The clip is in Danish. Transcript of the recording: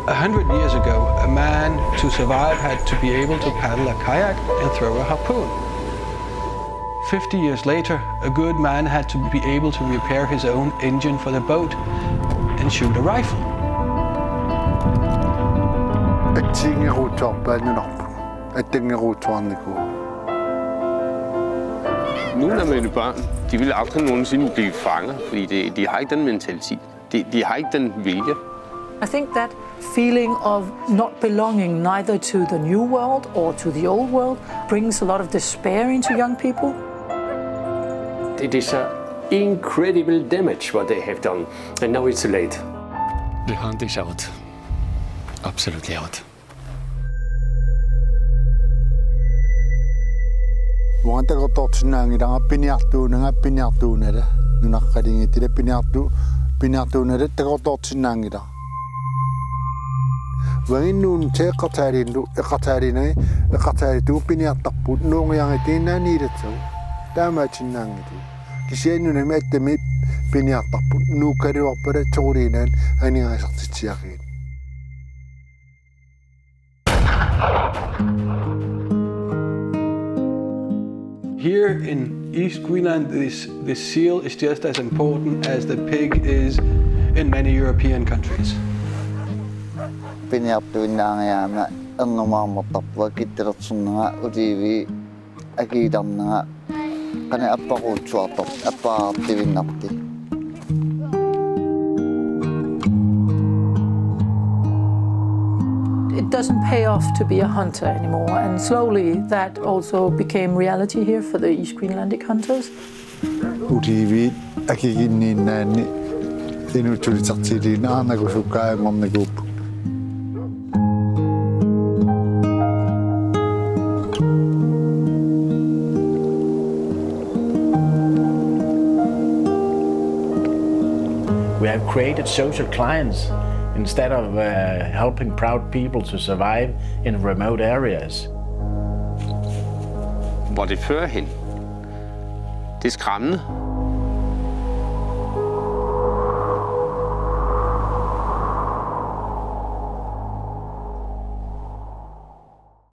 100 years ago, a man to survive had to be able to paddle a kayak and throw a harpoon. 50 years later, a good man had to be able to repair his own engine for the boat and shoot a rifle. Nogle af mine børn, de vil aldrig nogensinde blive fanger, fordi de har ikke den mentalitet. De har ikke den vilje. I think that feeling of not belonging neither to the new world or to the old world brings a lot of despair into young people. It is an incredible damage what they have done, and now it's late. The hunt is out. Absolutely out. Wanta ko totsinangiranga piniartuunere nunaqqalingitile piniartuunere taqortortsinnaangira wanginnuun eqqataalitu piniartarput nuungiangitiinnaaniilatsagu taamaatinnaangiti kisiannunami attami piniartarput nuukkaluarpala toruliinaan anigaisartitsiaqiin. Here in East Greenland, the seal is just as important as the pig is in many European countries. Piniartuinnaangiaama ernumaarmartarpua kittilertsunnga utiivi akiitarnga qana appaquutsuartor appaartivinnarti. It doesn't pay off to be a hunter anymore, and slowly that also became reality here for the East Greenlandic hunters. Utiivi akiginniinnaanni inutulitartiliina aanakusukkaangornikuuppu. We have created social clients instead of helping proud people to survive in remote areas. Hvor det fører hen, det er skræmmende.